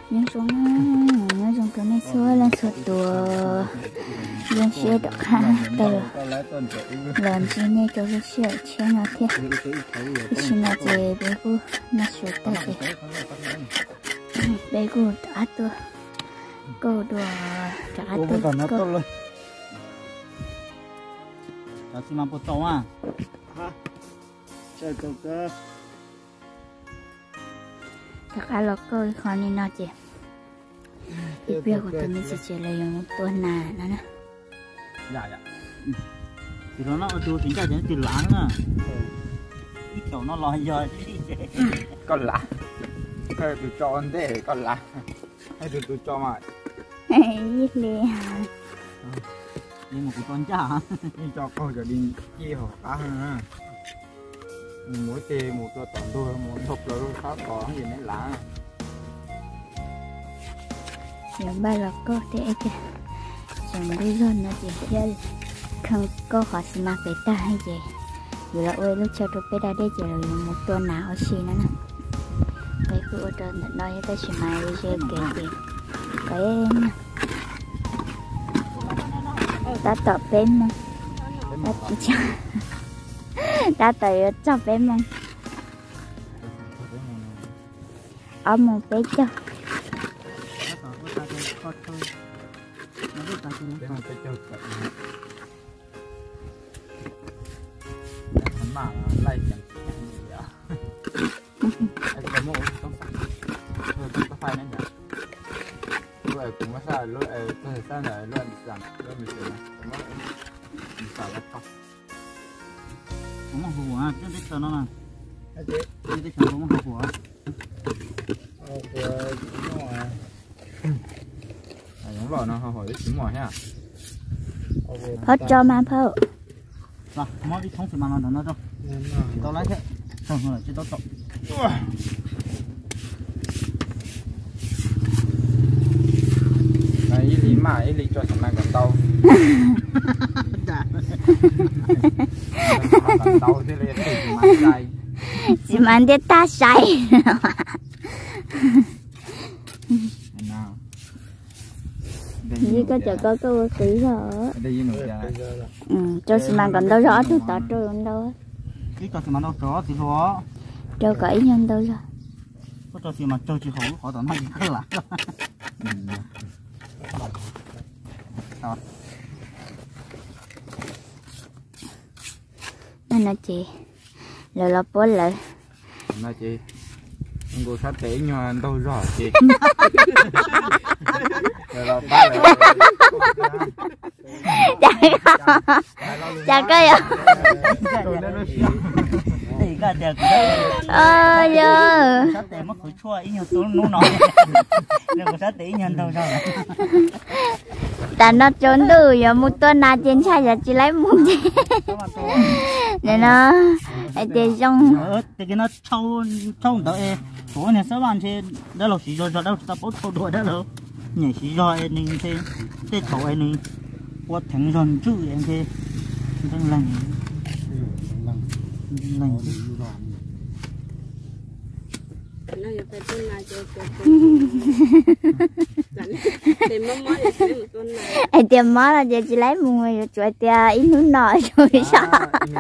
nhưng xuống cái này xua là xua tua lên xe được ha từ lần chi này cho cái xe xe nào thế cái xe nào về bé cô nó sụt tay bé cô trả tua cô đùa trả tua cô là xi măng bột tàu à chơi câu cơ thật ra là coi khó nên nó chị thì việc của tụi mình sẽ chỉ là dùng một tuần nào nữa nè dạ thì nó ở chỗ chính ra đến từ láng à cái kiểu nó lòi rồi con lá hay tụi cho anh thế con lá hay tụi cho mà ít liền đi một cái con chả đi cho con giờ đi chia họ cá hơn ha mỗi tê một cái toàn đôi một thục rồi khác có gì nên lá những bài là có thể kìa chẳng đi gần nó chỉ chơi không có họ xí mà phải ta hay gì dù là ôi lúc cho tôi bé ra đây chỉ là một tuần nào xí nữa nè cái cứ ở trên nói cái xí mà đi chơi kìa cái ta tập bên mà ta chỉ cho ta tới cho bên mà ở một bé cho mà lại chẳng gì à cái mũ không có phải nên nhỉ rồi cũng có sao rồi có thể sao này luôn rằng luôn mình sẽ nó sao là không không có hùa à cái cho nó là cái chỗ không có hùa giống lò nó hỏi chính mỏi ha hết cho mà phơ rồi món đi không phải mang nó đâu chỉ tao lấy thế không là chỉ tao trộn này lý mà lý cho thằng này còn tao tao thế lên thì mà sai chỉ mà để ta sai như có chờ có câu kỹ rồi cho xi măng còn đâu rõ thì tao trôi còn đâu cái cho xi măng đâu rõ thì rõ trôi kỹ nhân đâu rồi có cho xi măng trôi chỉ khổ khó tao nói gì hết là nên là chị rồi là bố lại là chị cô sát tế nhưng đâu rõ chị rồi là ba lại chả cái à cái đẹp giờ sát tế mất khối chua ít nhiều số nó nói nên có sát tế nhân đâu rồi ta nó trốn từ giờ một tuần nào trên xe giờ chỉ lấy một gì nên nó để trong thì cái nó trâu tới số này sáu bạn thì đó là chỉ rồi đâu ta bớt thâu đuổi đó đâu nhảy chỉ rồi nên thế thế thầu anh nên qua thằng rồi chứ em thế đang lành tiền má là giờ chỉ lấy một người chuột tiền ít nước nọ rồi sao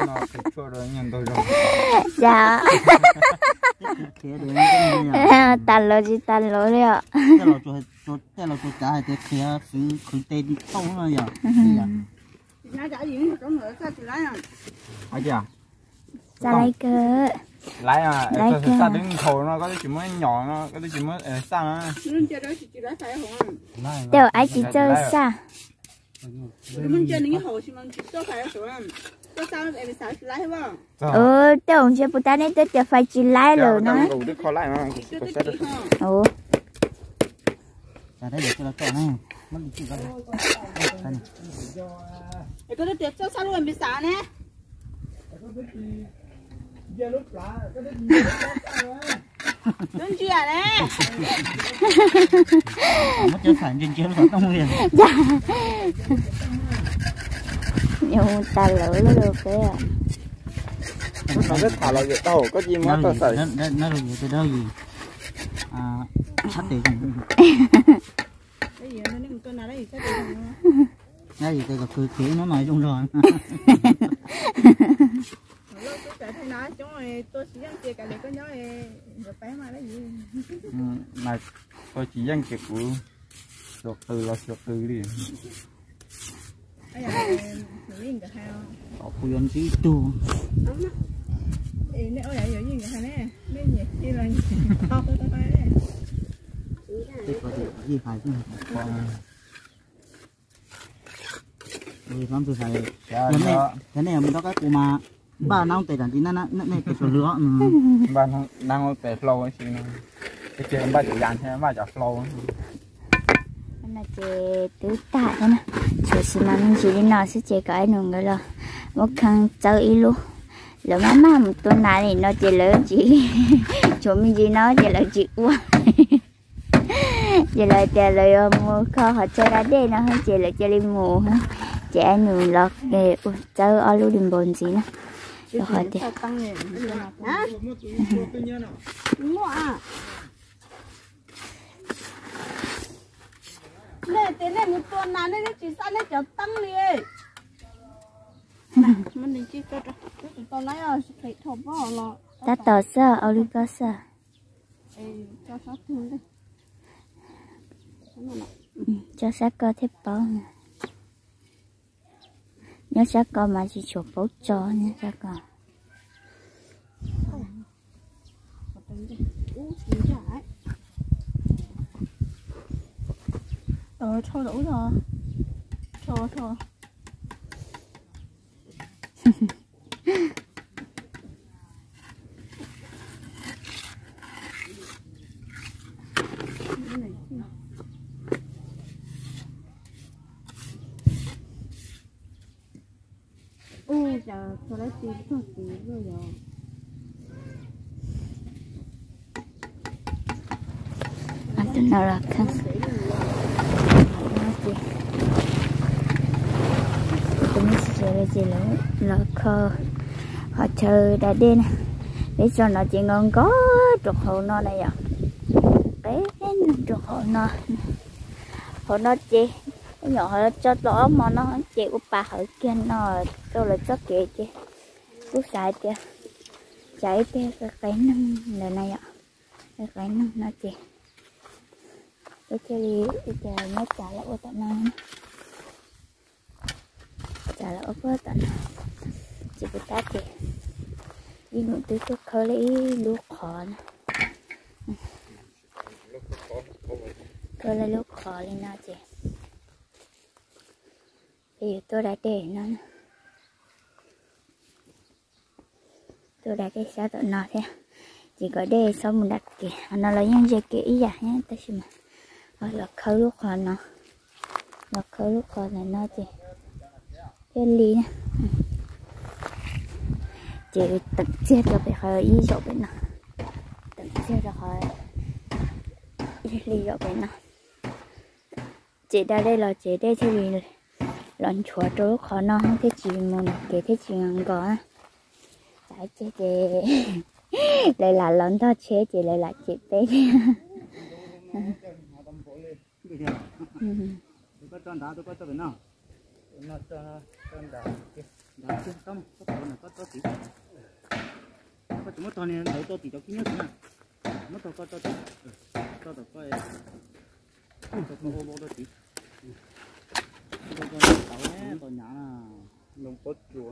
dạ tàn lỗ đấy ạ cái là chuột cá thì kia sự khởi tên không rồi giờ sao lấy cơ lấy à sao đứng thầu nó có chỉ mới nhỏ nó có chỉ mới sao nó đều ai chỉ chơi sao đều chưa bữa nay đều phải chỉ lấy rồi nó đây để cho nó tròn này mất đi chịu cái đó tiệt cho sao luôn bị xả nè đừng chia nè mất chơi sản trên chiếu nó không liền nhưng ta lỡ nó được cái à nó rất thả là gì đâu có gì mà tao xảy nó được gì từ đâu gì chắc để dùng cái gì nó nên con nào đấy cái gì cái gì cái cười khí nó nói chung rồi lâu tôi chạy thay nói chúng rồi tôi chỉ ăn chia cả lấy có nhớ rồi bé mà đấy gì mà tôi chỉ ăn kẹt của chuột từ đi bây giờ người yên cả hai có quy ăn gì tu nếu vậy rồi yên cả hai nè mấy gì đi là to tôi đấy cái có gì phải chứ rồi lắm tôi phải cái này mình có cái cụ mà ba năm tệ đàn tí nó này cái số lứa ba năng tệ flow ấy xin cái chuyện ba chục dàn thế ba chục flow là chế tứ tạ thế nè chủ sĩ mà mình chỉ đi nói sẽ chế cái nụ người là một khăn chơi ý luôn là má một tuần này nó chế lớn chỉ chúng mình chỉ nói chế là chị quá chế là chế là mua kho họ chơi ra đây nó hơn chế là chơi đi mù ha chế nụ lọt chơi ở lưu đình bồn gì nè rồi họ thì nè thế này một tuần nào đấy chỉ sao đấy cho tăng liền mình đi chỉ cho tao lấy ở phải thộp vào lọ ta tỏ sơ ở đi cơ sở cho sát thương đi cho sát cơ thép bó nhớ sát cơ mà chỉ chụp bố cho nhớ sát cơ rồi thôi đủ rồi thôi giờ tôi lấy tiền thôi rồi anh tin nào là khăn tôi mới sẽ gì là khờ họ chờ đã đi nè để cho nó chỉ ngon có trục hồ nó này à bé trục hồ nó chị cái nhỏ họ cho đó mà nó chị của bà ở kia nó tôi là cho kệ chị cứ xài chị chạy cái năm lần này ạ cái năm nó chị tôi chơi đi chờ nó trả lại ô tận này trả lại ô tận chị bị tát chị đi ngủ tới cái khơi lấy lúa khó nè khơi lấy lúa khó lên nó chị thì tôi đã để nó tôi đã để sao tụi nó thế chỉ có để sau mình đặt kì nó lấy những gì kỹ giả nhé ta xem mà là khơi lúc khó nó là khơi lúc khó là nó chị cái ly nè chị tận chết rồi phải hơi ý dọc bên nào tận chết rồi hơi ly dọc bên nào chị ra đây là chị đây thì lần chúa trôi khó nó thế chị muốn cái thế chị ngon có tại chị lại là lần đó chế chị lại là chị bé tôi có tròn đá tôi có cho bên nào nó tròn đá đá chứ không có phải là có tí có chúng tôi này đầu tôi tí cho kính nhất nè nó tôi có cho tí cho tôi coi tôi có vô tí tôi có tàu ấy tôi nhả lông cốt chúa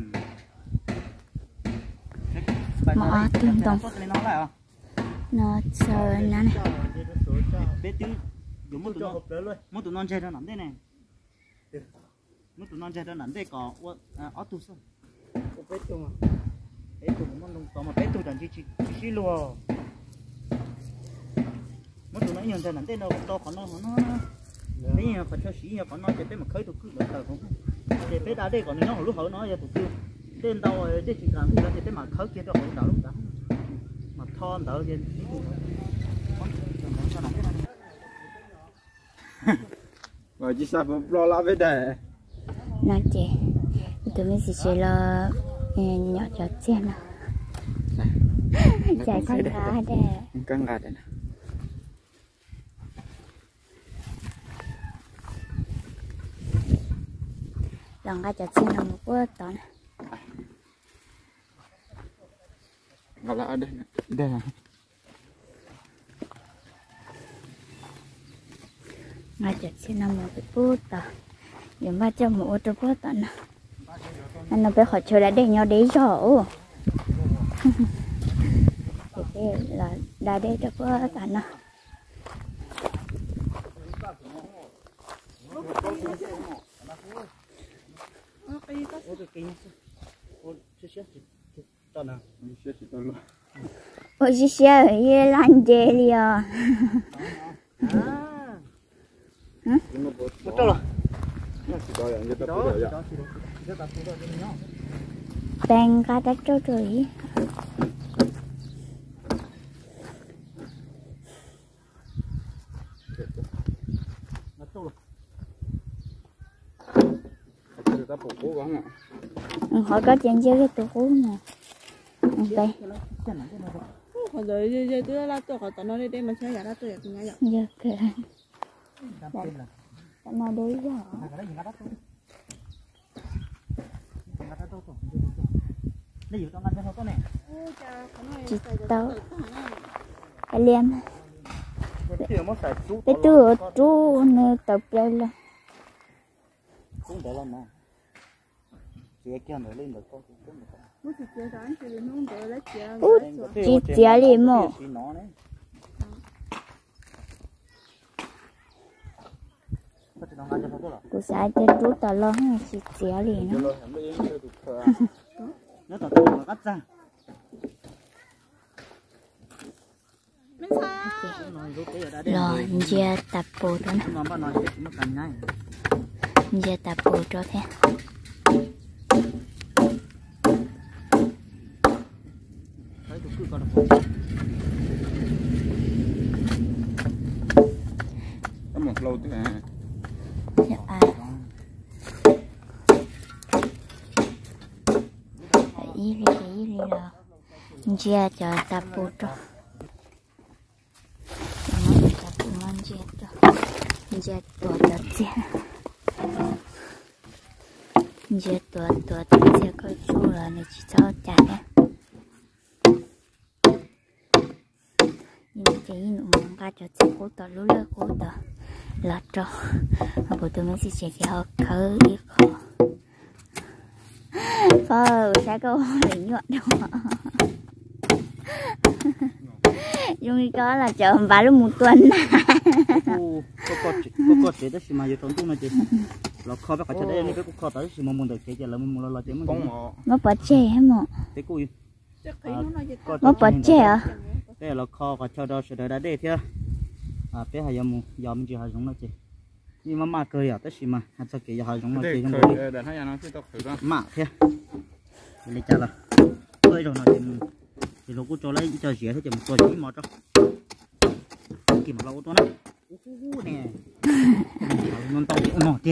mà tương đồng nó sợ nó này bé tí dùng một tụi non chơi nó nằm đây này một tụi non chơi nó nằm đây có ở tủ sân có bé tụi mà bé tụi nó lông to mà bé tụi chẳng chỉ luôn một tụi nó nhận ra nằm đây nó to còn nó bây giờ phải cho xí còn nó chỉ bé mà khơi tụi cứ tờ không chỉ bé đá đây còn nó lúc hở nó giờ tụi cứ tên đâu để chỉ cần là chỉ bé mà khơi kia cho hỗ trợ lúc đó mà thon đỡ kia rồi chỉ sao lo la với đề nó chị tụi mình chỉ là nhỏ cho chen à chạy xe cá đây căng gà đây nè đằng cái chợ xin là một bữa tao nè Gọi là ở đây này. Đây này. ngay chợ xin là một cái bữa tao giờ mà cho một cái bữa tao nè anh nó phải hỏi chơi đã để nhau đấy rồi thì là đã để cho bữa tao nè ôi chị xe ở đây làm gì liền bèn cá đất cho rồi họ có chuyện chơi cái tủ cũ nè đây hồi rồi tôi là tôi có tao nói đây mà chơi giả ra tôi cũng nhớ giờ kìa nó đấy rồi chị tao cái liêm cái từ chú này tập đây là cũng để lên mà chị kia nó lên được có chị chia liêm mồ cô sai tên chú tao lo ha chị chia liêm nó tao nó cắt ra rồi giờ tập bộ thôi giờ tập bộ cho thế Có một lâu tức à. ý rồi giờ cho tập bộ cho giờ tua tập giờ tua có chú là này chỉ cho chả đấy nhưng chỉ nụ mong cá cho chị cố tờ lú lơ cố tờ lọt cho họ bộ tôi mới sẽ cho họ khởi ít khó phơ sẽ có bị nhọt đâu dùng có là chờ vài lúc một tuần có chế đó mà giờ tốn chung là chế là kho bác phải cho đây cái kho tới thì muốn được chế là muốn là chế nó bỏ chè hết mà cái cùi nó bỏ chè à đây là kho và cho đó sẽ đã để thế à bé hay dùng mình chỉ hay dùng nó chế nhưng mà cười à tới mà hay cho cái hay dùng nó chế trong đây để thấy nó cứ tóc thử mà thế lấy chả là cười rồi nó thì lúc cho lấy cho dễ thế chỉ một tuần chỉ một đó kìm một lâu đó nè nè non to nó tia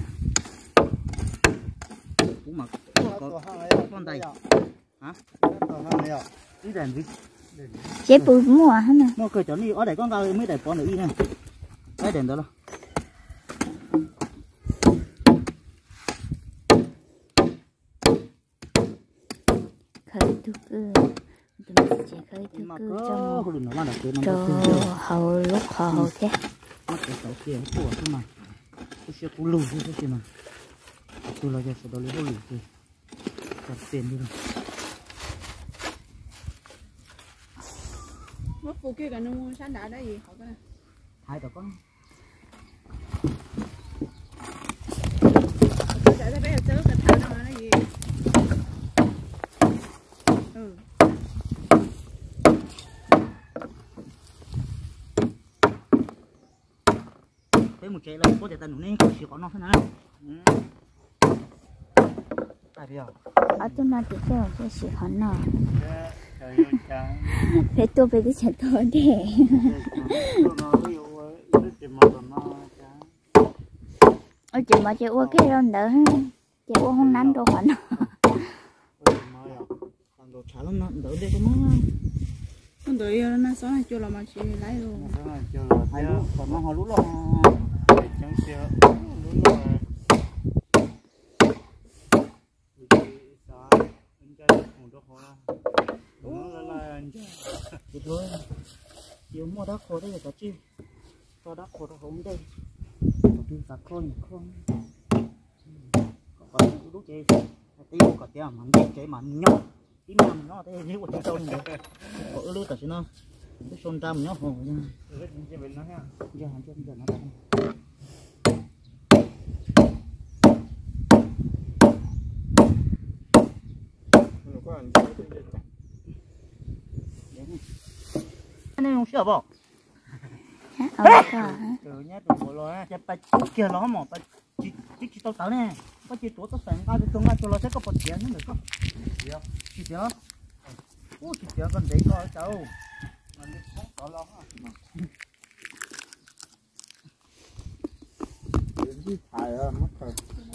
cũng mà có con tay hả đi đèn gì chế bùi mua hả nè mua cười chọn đi ở đây con tao mới để con được đi nè cái đèn đó đâu khởi thức chỉ khởi thức cho hầu lúc hầu thế mắt cái sáu kia của tôi mà tôi sẽ cố lùi thế mà tôi là giờ sẽ đó lấy lùi thì đặt tiền đi rồi mất phụ kia cả nó mua sáng đã đấy gì họ cái này hai tao con sẽ thấy bé sớm cái thằng nó là gì một chạy là có thể tận nên chỉ có nó thôi này tại vì ở chỗ nào thì theo cái sự hận nào phải tôi phải cái chuyện thôi để ở chỗ mà chị uống cái đó đỡ chị uống không nắn đâu hận đồ chả lắm nó đỡ đây có nó con đợi nó số này chưa là mà chị lấy luôn hai lúc còn nó hồi lúc lo thì thôi chiều mua đá khô đây là có chi cho đá khô nó không đây đi cả con không còn lúc chơi tiêu cả tiêu mà chơi mà nhóc tí năm nó thế nếu mà chơi này có lứa cả chứ nó cái son trăm nhóc hồ nha chơi bên nó ha giờ hàng chân giờ nó anh không sợ bỏ từ nhá từ bộ lo á phải kia nó mà phải chỉ tao tao nè có chỉ tổ tao sáng cái trong cái cho nó sẽ có một tiền nữa được không chỉ tiền ô chỉ tiền còn đấy coi cháu mà đi không có lo ha đi thải à mất rồi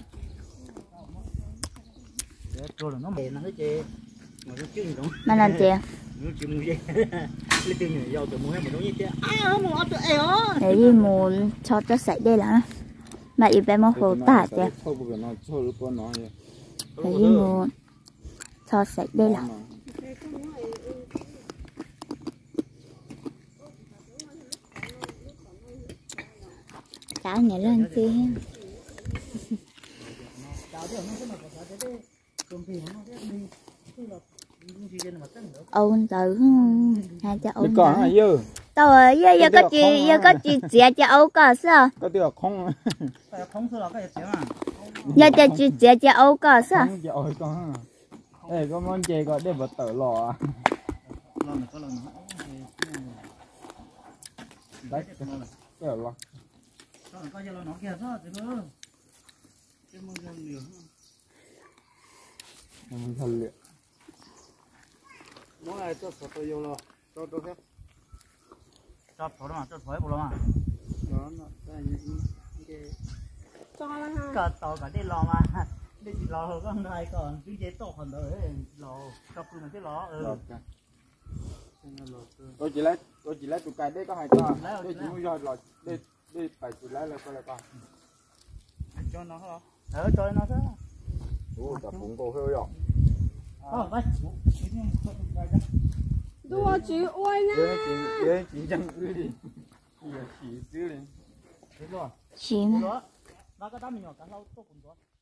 rồi nó bền nó chơi mà nó chưa đúng mà làm gì nó chưa mua gì lấy tiền nhiều giàu từ mua hết một đống như thế ai mua từ ấy hả để đi mua cho sạch đây là mà ít bé mà hồ tả chứ để đi mua cho sạch đây là cá nhảy lên chi ôn tử hai cha ôn tử tôi giờ có chị姐姐ấu có sao có điều không không sao là cái gì mà giờ chị ấu có sao không ôi con ê có món chè có để bật tử lò có lần đấy cái lò có giờ nó kia sao thì bơ cái món dân nhiều mình thật liệu món này cho sốt tôi vô lo cho tôi phép cho thổi mà cho thổi bộ lo mà nó cái cho là ha cả tàu cả đi lo mà đi lo hơn con này còn cái chế tổ phần đấy lo cho phương này cái lo tôi chỉ lấy tụi cái đấy có hai con tôi chỉ mua rồi là đi phải chỉ lấy là coi là con cho nó hả cho nó thế ủa tập cũng cô hơi rồi vậy đua chữ ôi nha chỉ chẳng cứ đi chỉ xíu đi thế rồi chị mà đó nó có tao mình nhỏ cả lâu tôi cũng có